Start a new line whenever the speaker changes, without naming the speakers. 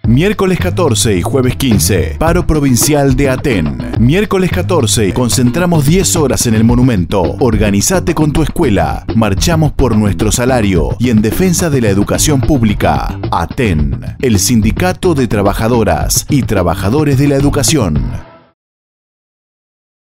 Miércoles 14 y jueves 15, paro provincial de Aten. Miércoles 14, concentramos 10 horas en el monumento. Organizate con tu escuela. Marchamos por nuestro salario y en defensa de la educación pública. Aten, el Sindicato de Trabajadoras y Trabajadores de la Educación.